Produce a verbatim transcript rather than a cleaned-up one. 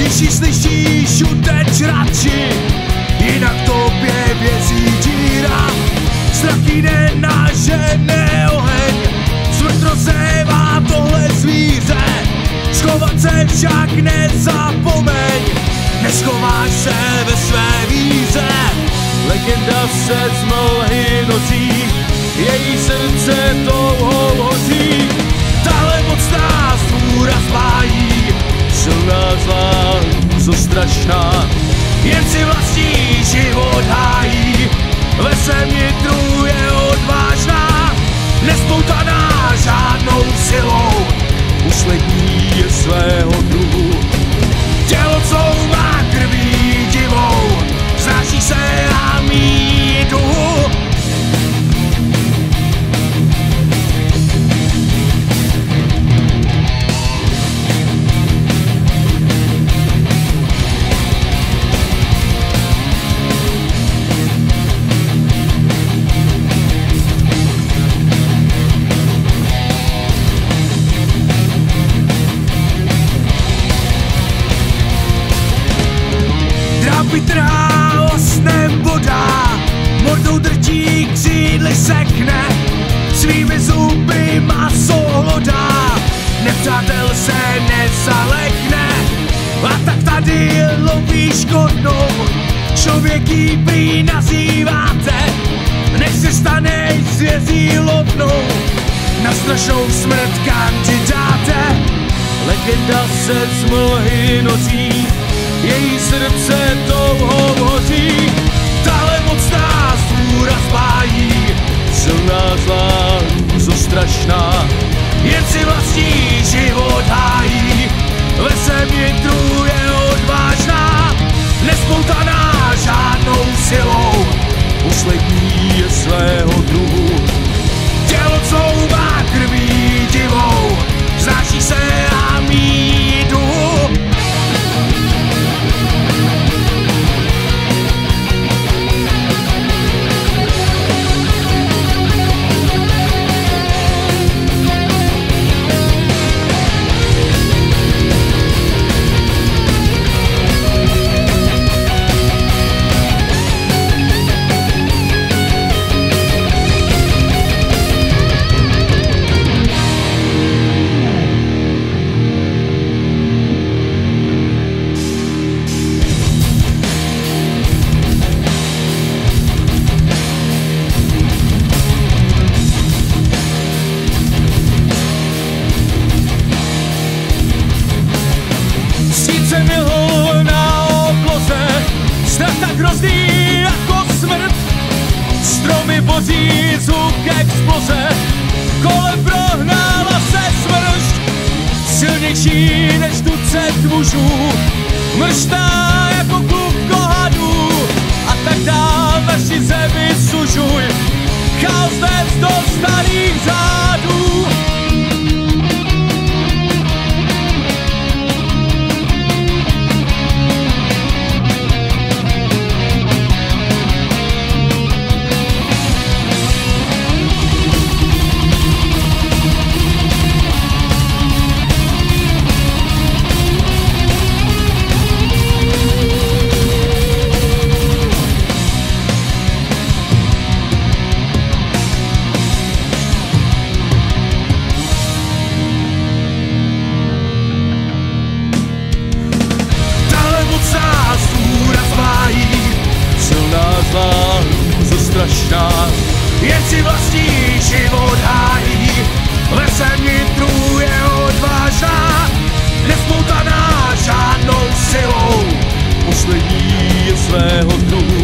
Myši slyšíš, uteč radši, jinak tobě vězí díra. Strachy nenažene oheň, smrt rozsévá tohle zvíře. Schovat se však nezapomeň, neschováš se ve své víře. Legenda se z mlhy nosí, její srdce touhou hoří. Tahle moc nás důraz májí, silná zlá, co strašná. Jen si vlastní život hájí, ve svém nitru je odvážná. Nespoutaná žádnou silou, poslední je svého druhu. Tělo, co má krví divou, znáší se a míjí duhu. Vytrhá osnem bodá, mordou drtí, křídly sekne, svými zuby maso hlodá, nepřátel se nezalekne. A tak tady loví škodnou, člověk jí prý nazýváte, než se stane zvězí lovnou, na strašnou smrt kandidáte. Legenda se z mlhy nosí, její srdce touhou hoří. Tahle moc nás důraz májí, silná zlá, co strašná. Jen si vlastní život hájí, ve svém nitru je odvážná. Nespoutaná žádnou silou, poslední je svého druhu. Tělo, co má krví divou, znáší se a míjí duhu. Hrozný jako smrt, stromy boří zvuk exploze, kolem prohnála se smršť, silnější než tucet mužů, mrštá jako klub hadů. A tak dál naši zemi sužuj, chaos vést do starých řádů. Jen si vlastní život hájí, ve svém nitru je odvážná. Nespoutaná žádnou silou, poslední je svého druhu.